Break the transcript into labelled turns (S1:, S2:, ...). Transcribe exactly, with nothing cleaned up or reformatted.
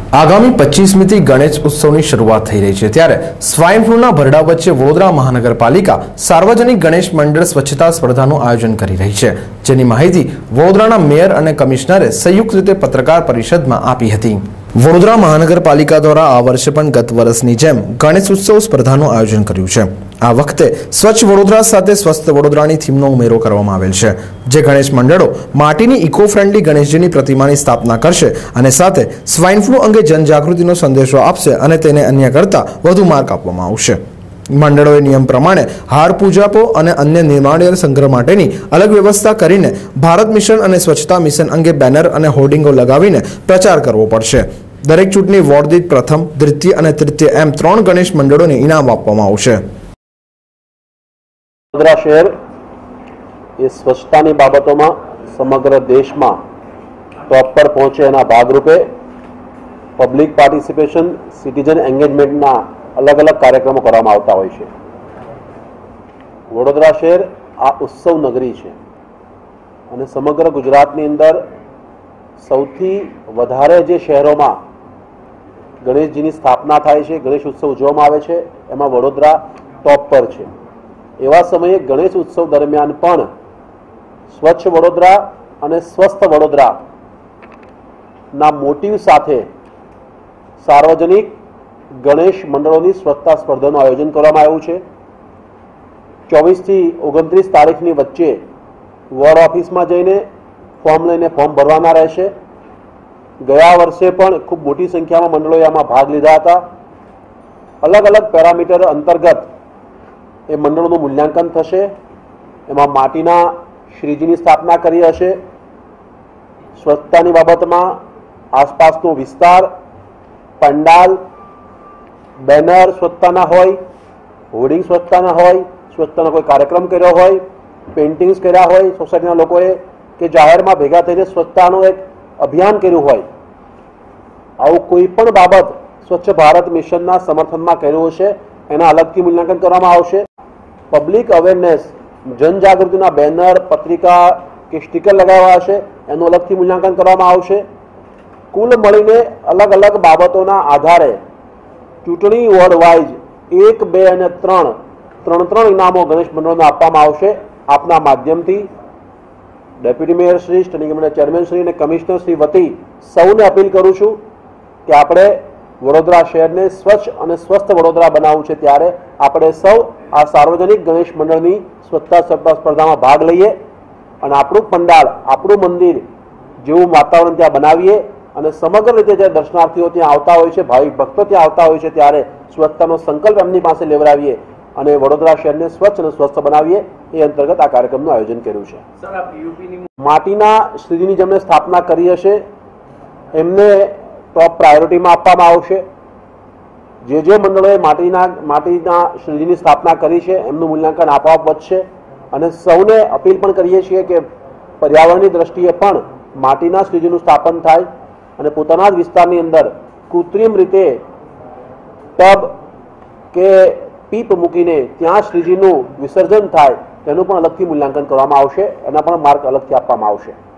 S1: આગામી પચીસમીથી ગણેશ ઉત્સવની શરૂઆત થઈ રહી છે ત્યારે સ્વાઇન ફ્લૂના ભરડા વચ્ચે વડોદરા મહાનગરપાલિકા સાર્વજનિક ગણેશ મંડળ સ્વચ્છતા સ્પર્ધાનું આયોજન કરી રહી છે, જેની માહિતી વડોદરાના મેયર અને કમિશનરે સંયુક્ત રીતે પત્રકાર પરિષદમાં આપી હતી। વડોદરા મહાનગરપાલિકા દ્વારા આ વર્ષે પણ ગત વર્ષની જેમ ગણેશ ઉત્સવ સ્પર્ધાનું આયોજન કર્યું છે। આ વખતે સ્વચ્છ વડોદરા સાથે સ્વસ્થ વડોદરાની થીમનો ઉમેરો કરવામાં આવેલ છે, જે ગણેશ મંડળો માટીની ઇકો ફ્રેન્ડલી ગણેશજીની પ્રતિમાની સ્થાપના કરશે અને સાથે સ્વાઇન ફ્લૂ અંગે જનજાગૃતિનો સંદેશો આપશે અને તેને અન્ય કરતા વધુ માર્ક આપવામાં આવશે। મંડળોએ નિયમ પ્રમાણે હાર પૂજાપો અને અન્ય નિર્માણિય સંગ્રહ માટેની અલગ વ્યવસ્થા કરીને ભારત મિશન અને સ્વચ્છતા મિશન અંગે બેનર અને હોર્ડિંગો લગાવીને પ્રચાર કરવો પડશે। દરેક ચૂંટણી વોર્ડ દીઠ પ્રથમ, દ્વિતીય અને તૃતીય એમ ત્રણ ગણેશ મંડળોને ઇનામ આપવામાં આવશે।
S2: વડોદરા શહેર એ સ્વચ્છતાની બાબતોમાં સમગ્ર દેશમાં ટોપ પર પહોંચે એના ભાગરૂપે પબ્લિક પાર્ટિસિપેશન, સિટીઝન એન્ગેજમેન્ટના અલગ અલગ કાર્યક્રમો કરવામાં આવતા હોય છે। વડોદરા શહેર આ ઉત્સવ નગરી છે અને સમગ્ર ગુજરાતની અંદર સૌથી વધારે જે શહેરોમાં ગણેશજીની સ્થાપના થાય છે, ગણેશ ઉત્સવ ઉજવવામાં આવે છે, એમાં વડોદરા ટોપ પર છે। એવા સમયે ગણેશ ઉત્સવ દરમિયાન પણ સ્વચ્છ વડોદરા અને સ્વસ્થ વડોદરાના મોટિવ સાથે સાર્વજનિક ગણેશ મંડળોની સ્વચ્છતા સ્પર્ધાનું આયોજન કરવામાં આવ્યું છે। ચોવીસથી ઓગણત્રીસ તારીખની વચ્ચે વોર્ડ ઓફિસમાં જઈને ફોર્મ લઈને ફોર્મ ભરવાના રહેશે। ગયા વર્ષે પણ ખૂબ મોટી સંખ્યામાં મંડળોએ આમાં ભાગ લીધા હતા। અલગ અલગ પેરામીટર અંતર્ગત એ મંડળોનું મૂલ્યાંકન થશે। એમાં માટીના શ્રીજીની સ્થાપના કરી હશે, સ્વચ્છતાની બાબતમાં આસપાસનો વિસ્તાર, પંડાલ, બેનર સ્વચ્છતાના હોય, હોર્ડિંગ સ્વચ્છતાના હોય, સ્વચ્છતાનો કોઈ કાર્યક્રમ કર્યો હોય, પેઇન્ટિંગ્સ કર્યા હોય સોસાયટીના લોકોએ, કે જાહેરમાં ભેગા થઈને સ્વચ્છતાનું એક અભિયાન કર્યું હોય, આવું કોઈ પણ બાબત સ્વચ્છ ભારત મિશનના સમર્થનમાં કર્યું હશે એના અલગથી મૂલ્યાંકન કરવામાં આવશે। પબ્લિક અવેરનેસ, જનજાગૃતિના બેનર, પત્રિકા કે સ્ટીકર લગાવ્યા હશે એનું અલગથી મૂલ્યાંકન કરવામાં આવશે। કુલ મળીને અલગ અલગ બાબતોના આધારે ચૂંટણી વોર્ડ વાઇઝ એક, બે અને ત્રણ ત્રણ ત્રણ ઇનામો ગણેશ મંડળોને આપવામાં આવશે। આપના માધ્યમથી ડેપ્યુટી મેયર શ્રી, સ્ટેન્ડિંગ કમિટીના ચેરમેન શ્રી અને કમિશનર શ્રી વતી સૌને અપીલ કરું છું કે આપણે વડોદરા શહેરને સ્વચ્છ અને સ્વસ્થ વડોદરા બનાવવું છે, ત્યારે આપણે સૌ આ સાર્વજનિક ગણેશ મંડળની સ્વચ્છતા સ્પર્ધામાં ભાગ લઈએ અને આપણું પંડાળ, આપણું મંદિર જેવું વાતાવરણ ત્યાં બનાવીએ અને સમગ્ર રીતે જે દર્શનાર્થીઓ ત્યાં આવતા હોય છે, ભાવિક ભક્તો ત્યાં આવતા હોય છે, ત્યારે સ્વચ્છતાનો સંકલ્પ એમની પાસે લેવડાવીએ અને વડોદરા શહેરને સ્વચ્છ અને સ્વસ્થ બનાવીએ, એ અંતર્ગત આ કાર્યક્રમનું આયોજન કર્યું છે। માટીના શ્રીજીની જેમણે સ્થાપના કરી હશે એમને ટોપ પ્રાયોરિટીમાં આપવામાં આવશે। જે જે મંડળોએ માટીના માટીના શ્રીજીની સ્થાપના કરી છે એમનું મૂલ્યાંકન આપોઆપ વધશે અને સૌને અપીલ પણ કરીએ છીએ કે પર્યાવરણની દ્રષ્ટિએ પણ માટીના શ્રીજીનું સ્થાપન થાય અને પોતાના જ વિસ્તારની અંદર કૃત્રિમ રીતે ટબ કે પીપ મૂકીને ત્યાં શ્રીજીનું વિસર્જન થાય તેનું પણ અલગથી મૂલ્યાંકન કરવામાં આવશે, એના પણ માર્ક અલગથી આપવામાં આવશે।